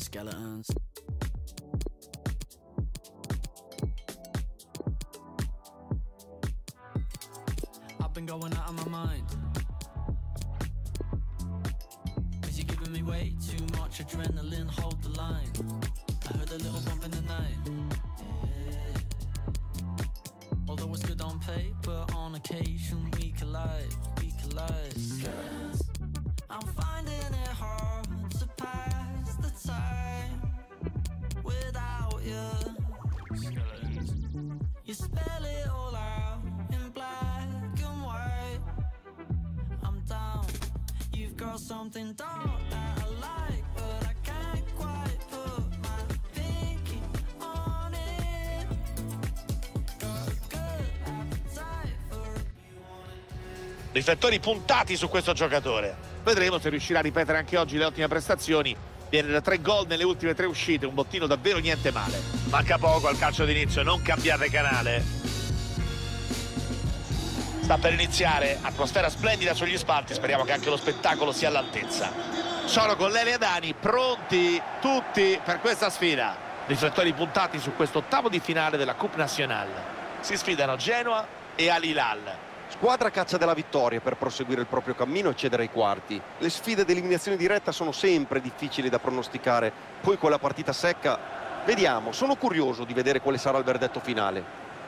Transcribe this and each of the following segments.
skeletons. I've been going out of my mind, 'cause you're giving me way too much adrenaline, hold the line. I heard a little bump in the night, yeah. Although it's good on paper, on occasion we collide, we collide. I'm finding it hard to pass the time without you. You spell it all out in black and white. I'm down, you've got something dark that I like, but I can't quite put my pinky on it. Got a good appetite for it. Riflettori puntati su questo giocatore. Vedremo se riuscirà a ripetere anche oggi le ottime prestazioni. Viene da 3 gol nelle ultime 3 uscite, un bottino davvero niente male. Manca poco al calcio d'inizio, non cambiate canale. Sta per iniziare, atmosfera splendida sugli spalti, speriamo che anche lo spettacolo sia all'altezza. Sono con Lele e Dani, pronti tutti per questa sfida. Riflettori puntati su questo ottavo di finale della Coupe Nationale. Si sfidano Genoa e Al Hilal. Squadra caccia della vittoria per proseguire il proprio cammino e cedere ai quarti. Le sfide d'eliminazione diretta sono sempre difficili da pronosticare, poi con la partita secca, vediamo, sono curioso di vedere quale sarà il verdetto finale.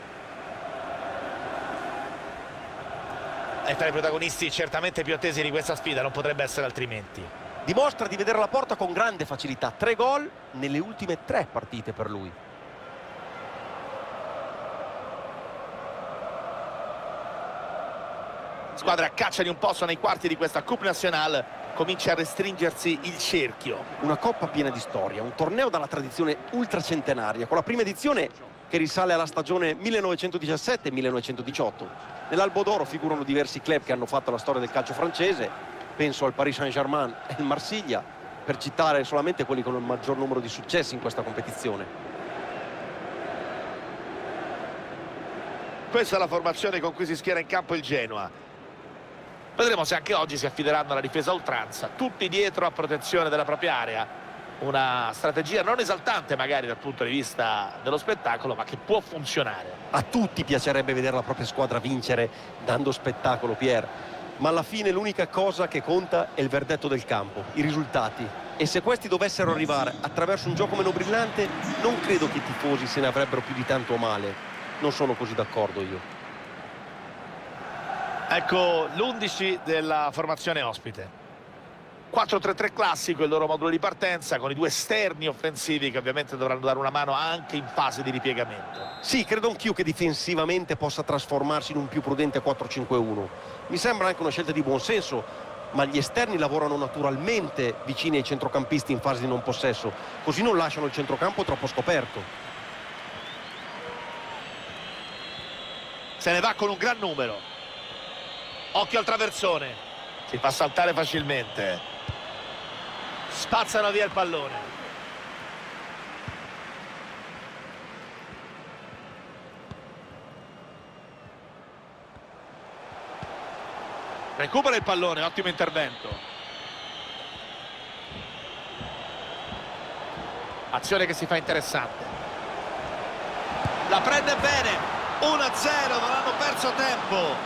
È tra i protagonisti certamente più attesi di questa sfida, non potrebbe essere altrimenti. Dimostra di vedere la porta con grande facilità, 3 gol nelle ultime 3 partite per lui. Squadra a caccia di un posto nei quarti di questa Coupe Nationale, comincia a restringersi il cerchio. Una coppa piena di storia, un torneo dalla tradizione ultracentenaria, con la prima edizione che risale alla stagione 1917-1918. Nell'Albo d'Oro figurano diversi club che hanno fatto la storia del calcio francese, penso al Paris Saint-Germain e al Marsiglia, per citare solamente quelli con il maggior numero di successi in questa competizione. Questa è la formazione con cui si schiera in campo il Genoa. Vedremo se anche oggi si affideranno alla difesa a oltranza, tutti dietro a protezione della propria area. Una strategia non esaltante magari dal punto di vista dello spettacolo, ma che può funzionare. A tutti piacerebbe vedere la propria squadra vincere dando spettacolo, Pier, ma alla fine l'unica cosa che conta è il verdetto del campo, i risultati. E se questi dovessero arrivare attraverso un gioco meno brillante, non credo che i tifosi se ne avrebbero più di tanto male. Non sono così d'accordo io. Ecco l'11 della formazione ospite. 4-3-3 classico, il loro modulo di partenza, con i 2 esterni offensivi che ovviamente dovranno dare una mano anche in fase di ripiegamento. Sì, credo anch'io che difensivamente possa trasformarsi in un più prudente 4-5-1. Mi sembra anche una scelta di buon senso, ma gli esterni lavorano naturalmente vicini ai centrocampisti in fase di non possesso, così non lasciano il centrocampo troppo scoperto. Se ne va con un gran numero. Occhio al traversone, si fa saltare facilmente. Spazzano via il pallone. Recupera il pallone, ottimo intervento. Azione che si fa interessante. La prende bene, 1-0, non hanno perso tempo.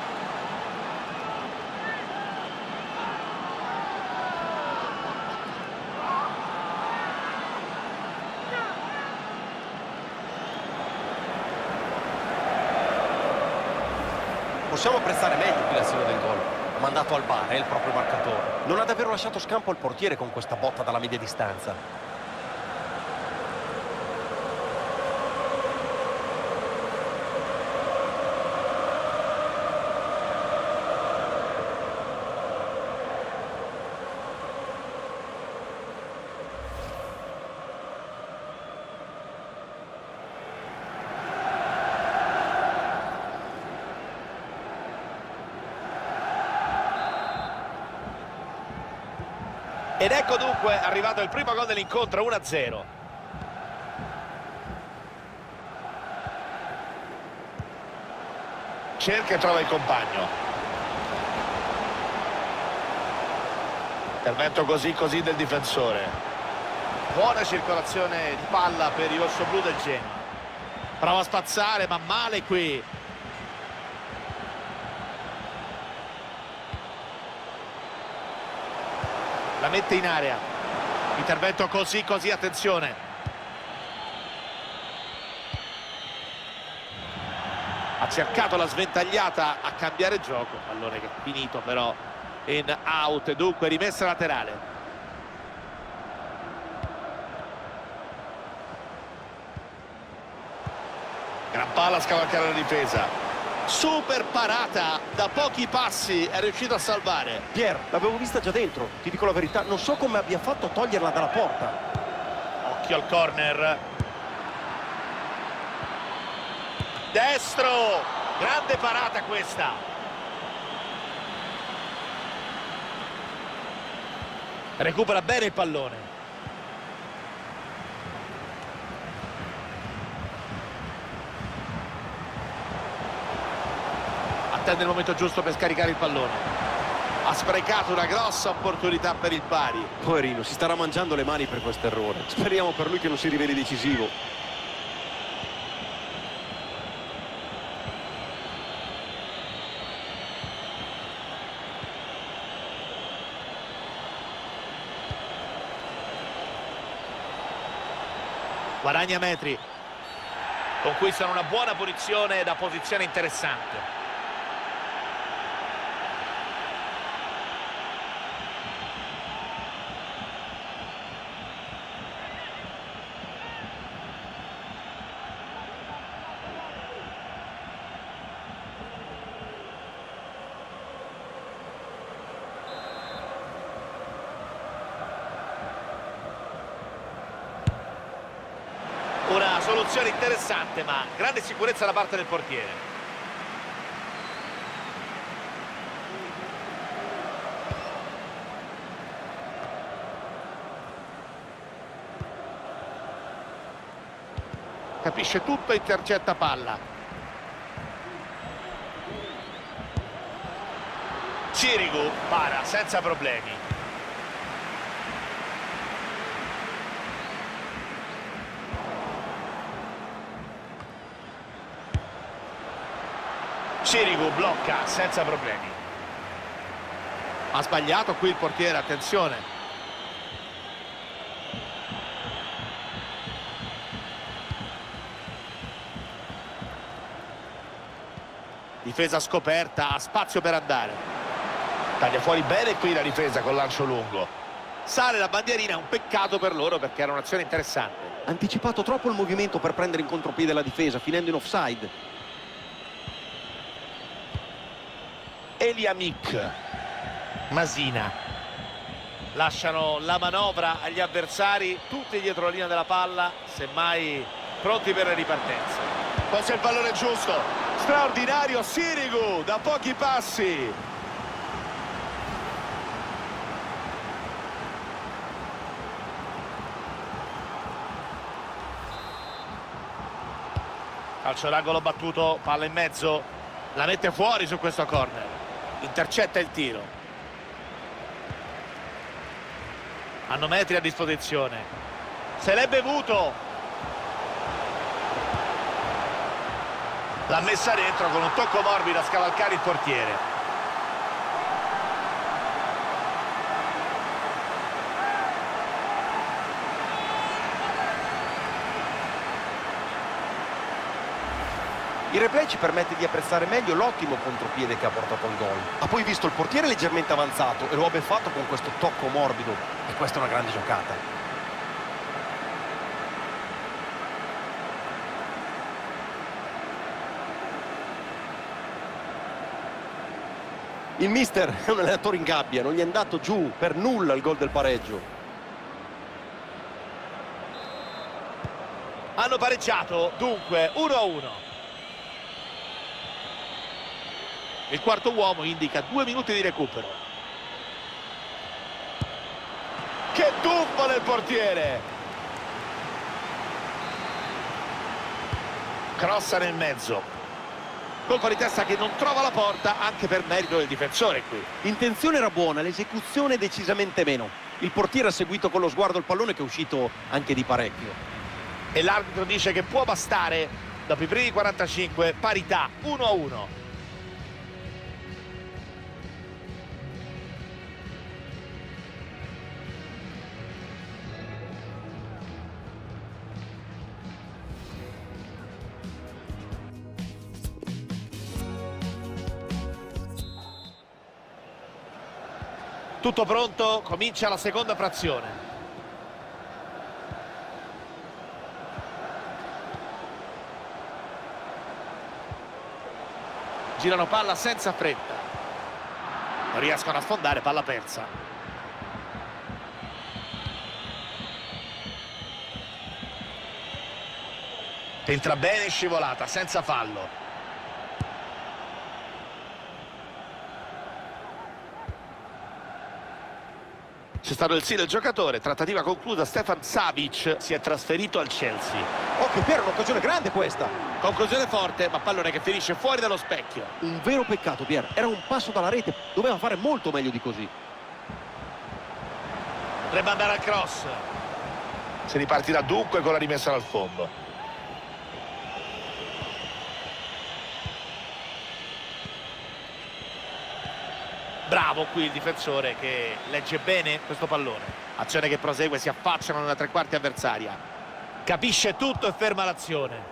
Possiamo apprezzare meglio qui l'azione del gol. Ha mandato al bar, è il proprio marcatore. Non ha davvero lasciato scampo al portiere con questa botta dalla media distanza. Ed ecco dunque arrivato il primo gol dell'incontro, 1-0. Cerca e trova il compagno. Intervento così del difensore. Buona circolazione di palla per i rossoblù del Genoa. Prova a spazzare, ma male qui. La mette in area. Intervento così, attenzione. Ha cercato la sventagliata a cambiare gioco. Pallone che è finito però in out, dunque rimessa laterale. Gran palla a scavalcare la difesa. Super parata da pochi passi, è riuscito a salvare. Pier, l'avevo vista già dentro, ti dico la verità, non so come abbia fatto a toglierla dalla porta. Occhio al corner. Destro, grande parata questa. Recupera bene il pallone. Attende il momento giusto per scaricare il pallone. Ha sprecato una grossa opportunità per il pari. Poverino, si starà mangiando le mani per questo errore. Speriamo per lui che non si riveli decisivo. Guadagna metri. Conquistano una buona posizione da posizione interessante. Una soluzione interessante, ma grande sicurezza da parte del portiere. Capisce tutto e intercetta palla. Sirigu para senza problemi. Sirigu blocca senza problemi. Ha sbagliato qui il portiere, attenzione. Difesa scoperta, ha spazio per andare. Taglia fuori bene qui la difesa con lancio lungo. Sale la bandierina, un peccato per loro perché era un'azione interessante. Ha anticipato troppo il movimento per prendere in contropiede la difesa, finendo in offside. Eliamic, Masina lasciano la manovra agli avversari, tutti dietro la linea della palla, semmai pronti per le ripartenze. Questo è il pallone giusto, straordinario Sirigu da pochi passi. Calcio d'angolo battuto, palla in mezzo, la mette fuori su questo corner. Intercetta il tiro. Hanno metri a disposizione. Se l'è bevuto. L'ha messa dentro con un tocco morbido a scavalcare il portiere. Il replay ci permette di apprezzare meglio l'ottimo contropiede che ha portato al gol. Ha poi visto il portiere leggermente avanzato e lo ha ben fatto con questo tocco morbido. E questa è una grande giocata. Il mister è un allenatore in gabbia, non gli è andato giù per nulla il gol del pareggio. Hanno pareggiato, dunque 1-1. Il quarto uomo indica 2 minuti di recupero. Che tuffo del portiere! Crossa nel mezzo. Colpo di testa che non trova la porta, anche per merito del difensore qui. L'intenzione era buona, l'esecuzione decisamente meno. Il portiere ha seguito con lo sguardo il pallone, che è uscito anche di parecchio. E l'arbitro dice che può bastare dopo i primi 45, parità 1-1. Tutto pronto, comincia la seconda frazione. Girano palla senza fretta. Non riescono a sfondare, palla persa. Entra bene, scivolata, senza fallo. C'è stato il sì del giocatore, trattativa conclusa, Stefan Savic si è trasferito al Chelsea. Occhio Piero, un'occasione grande questa. Conclusione forte, ma pallone che finisce fuori dallo specchio. Un vero peccato, Pier, era un passo dalla rete, doveva fare molto meglio di così. Dovrebbe andare al cross. Si ripartirà dunque con la rimessa dal fondo. Bravo qui il difensore che legge bene questo pallone. Azione che prosegue, si affacciano nella tre quarti avversaria. Capisce tutto e ferma l'azione.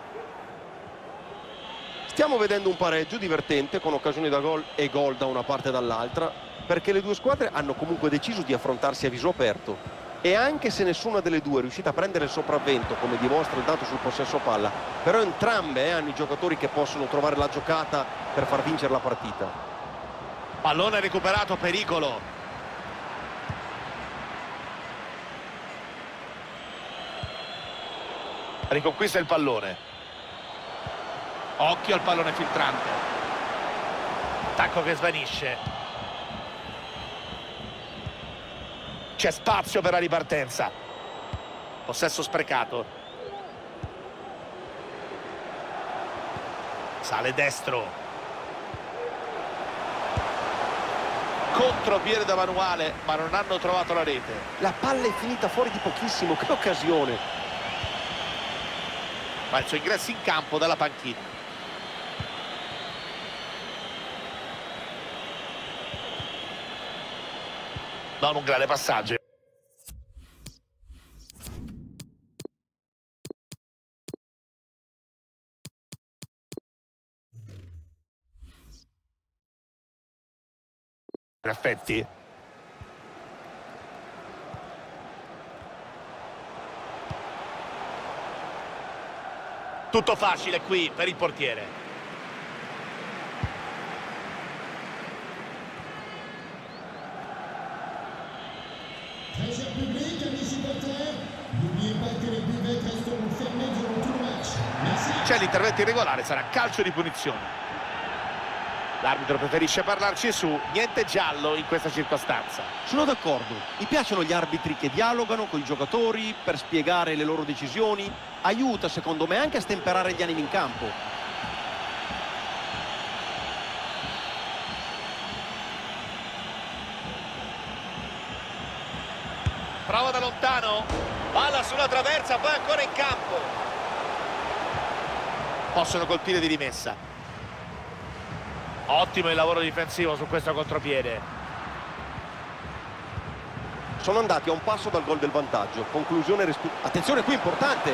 Stiamo vedendo un pareggio divertente con occasioni da gol e gol da una parte e dall'altra, perché le due squadre hanno comunque deciso di affrontarsi a viso aperto. E anche se nessuna delle due è riuscita a prendere il sopravvento, come dimostra il dato sul possesso palla, però entrambe hanno i giocatori che possono trovare la giocata per far vincere la partita. Pallone recuperato, pericolo. Riconquista il pallone. Occhio al pallone filtrante. Attacco che svanisce. C'è spazio per la ripartenza. Possesso sprecato. Sale destro. Contropiede da manuale, ma non hanno trovato la rete. La palla è finita fuori di pochissimo, che occasione! Ma il suo ingresso in campo dalla panchina. Non un grande passaggio. In effetti tutto facile qui per il portiere. Très cher public, amis supporters, n'oubliez pas que les buvettes resteront fermées durant tout le match. Merci. C'è l'intervento irregolare, sarà calcio di punizione. L'arbitro preferisce parlarci su, niente giallo in questa circostanza. Sono d'accordo, mi piacciono gli arbitri che dialogano con i giocatori per spiegare le loro decisioni, aiuta secondo me anche a stemperare gli animi in campo. Prova da lontano, palla sulla traversa, poi ancora in campo. Possono colpire di rimessa. Ottimo il lavoro difensivo su questo contropiede. Sono andati a un passo dal gol del vantaggio. Conclusione attenzione qui, importante.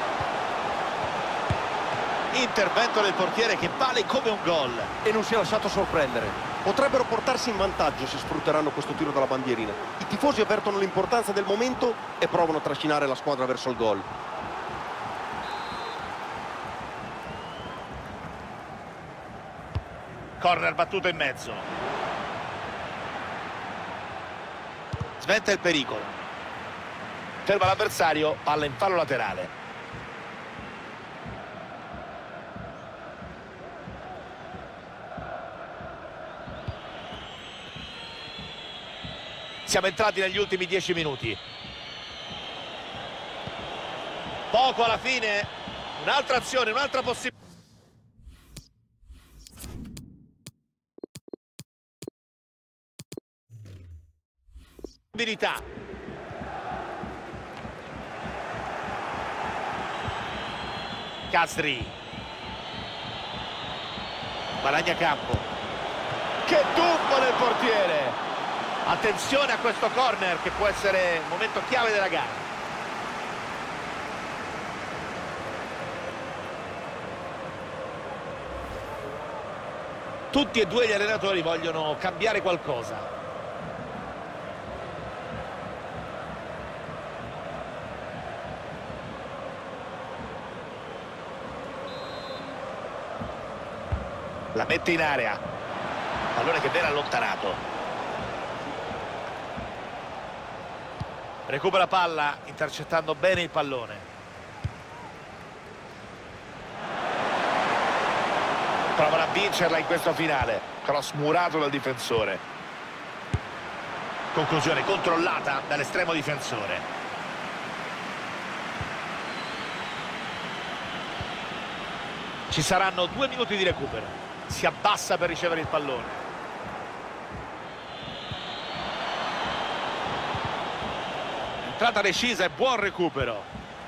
Intervento del portiere che vale come un gol. E non si è lasciato sorprendere. Potrebbero portarsi in vantaggio se sfrutteranno questo tiro dalla bandierina. I tifosi avvertono l'importanza del momento e provano a trascinare la squadra verso il gol. Corner battuto in mezzo. Sventa il pericolo. Ferma l'avversario, palla in fallo laterale. Siamo entrati negli ultimi 10 minuti. Poco alla fine. Un'altra azione, un'altra possibilità. Castri guadagna campo, che tuffo del portiere. Attenzione a questo corner che può essere il momento chiave della gara. Tutti e due gli allenatori vogliono cambiare qualcosa. La mette in area, pallone che viene allontanato, recupera palla intercettando bene il pallone, provano a vincerla in questo finale, cross murato dal difensore, conclusione controllata dall'estremo difensore. Ci saranno 2 minuti di recupero. Si abbassa per ricevere il pallone. Entrata decisa e buon recupero.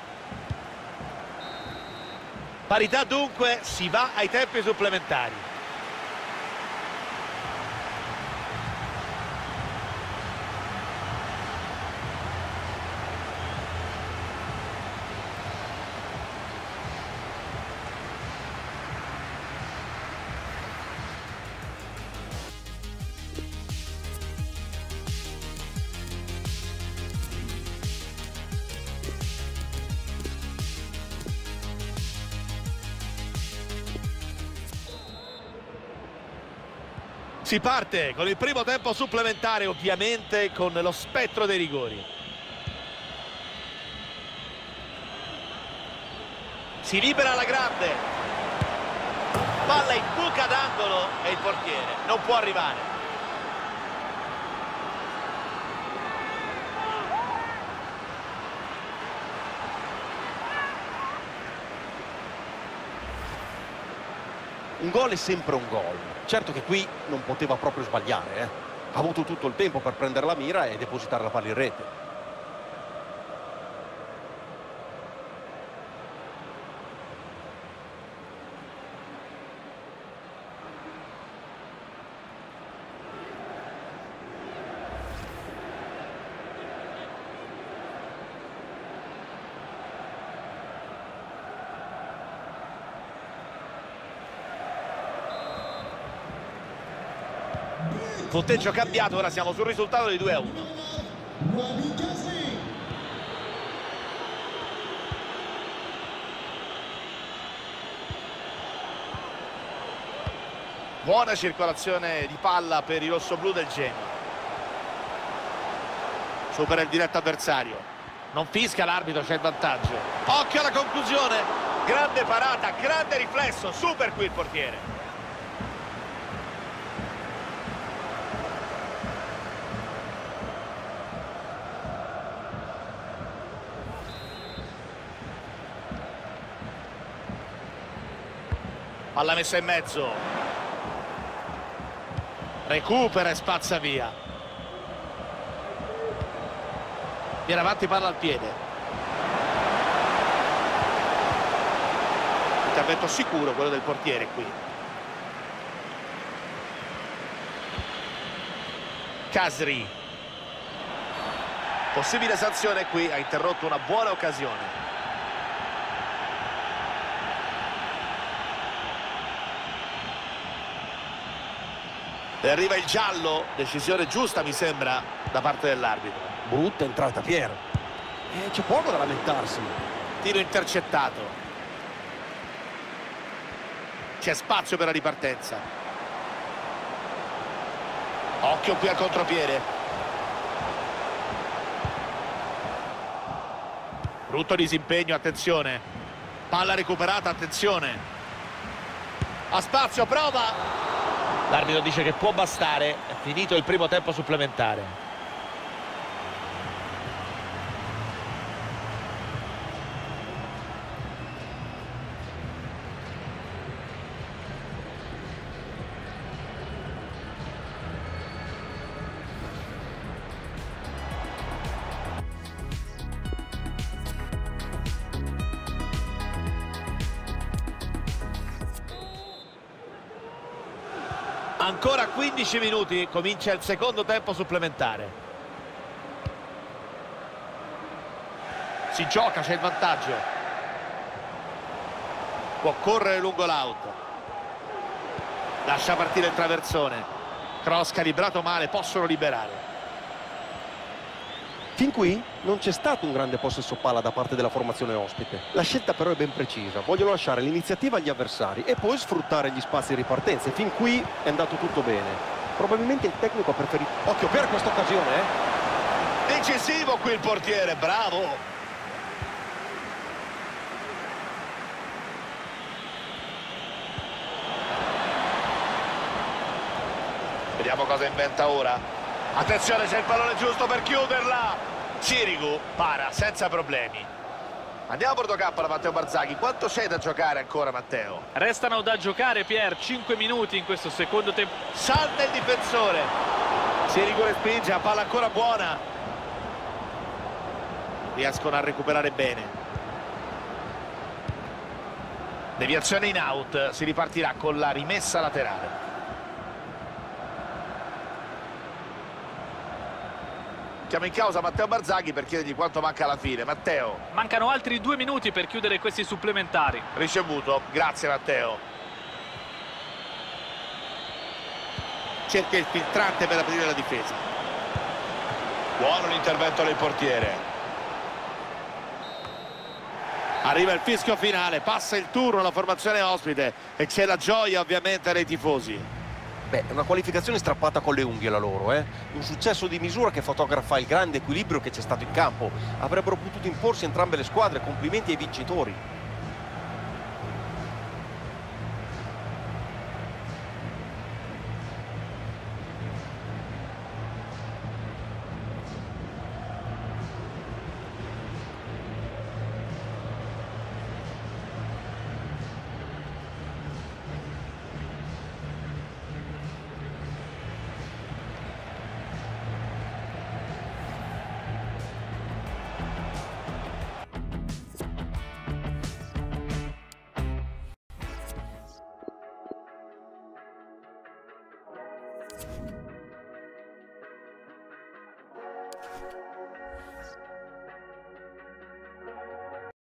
Parità dunque, si va ai tempi supplementari. Si parte con il primo tempo supplementare, ovviamente con lo spettro dei rigori. Si libera alla grande. Palla in buca d'angolo e il portiere non può arrivare. Un gol è sempre un gol. Certo che qui non poteva proprio sbagliare, eh. Ha avuto tutto il tempo per prendere la mira e depositare la palla in rete. Punteggio cambiato, ora siamo sul risultato di 2-1. Wabi Kazri. Buona circolazione di palla per i rossoblù del Genoa. Supera il diretto avversario. Non fischia l'arbitro, c'è il vantaggio. Occhio alla conclusione. Grande parata, grande riflesso, super qui il portiere. Palla messa in mezzo, recupera e spazza via. Viene avanti, palla al piede. Intervento sicuro quello del portiere qui. Castri. Possibile sanzione qui, ha interrotto una buona occasione. E arriva il giallo, decisione giusta mi sembra da parte dell'arbitro. Brutta entrata, Pier. C'è poco da lamentarsi. Tiro intercettato. C'è spazio per la ripartenza. Occhio qui al contropiede. Brutto disimpegno, attenzione. Palla recuperata, attenzione. Ha spazio, prova. L'arbitro dice che può bastare, è finito il primo tempo supplementare. Ancora 15 minuti, comincia il secondo tempo supplementare. Si gioca, c'è il vantaggio. Può correre lungo l'auto. Lascia partire il traversone. Cross calibrato male, possono liberare. Fin qui non c'è stato un grande possesso palla da parte della formazione ospite. La scelta però è ben precisa. Vogliono lasciare l'iniziativa agli avversari e poi sfruttare gli spazi di ripartenza. Fin qui è andato tutto bene. Probabilmente il tecnico ha preferito... Occhio per questa occasione, Decisivo qui il portiere, bravo! Vediamo cosa inventa ora. Attenzione, c'è il pallone giusto per chiuderla. Sirigu para senza problemi. Andiamo a Portocampo da Matteo Barzaghi. Quanto c'è da giocare ancora, Matteo? Restano da giocare, Pier, 5 minuti in questo secondo tempo. Salta il difensore. Sirigu respinge, a palla ancora buona. Riescono a recuperare bene. Deviazione in out. Si ripartirà con la rimessa laterale. Chiamo in causa Matteo Barzaghi per chiedergli quanto manca alla fine. Matteo. Mancano altri 2 minuti per chiudere questi supplementari. Ricevuto, grazie Matteo. Cerca il filtrante per aprire la difesa. Buono l'intervento del portiere. Arriva il fischio finale, passa il turno alla formazione ospite e c'è la gioia ovviamente dei tifosi. Beh, è una qualificazione strappata con le unghie la loro, Un successo di misura che fotografa il grande equilibrio che c'è stato in campo. Avrebbero potuto imporsi entrambe le squadre, complimenti ai vincitori.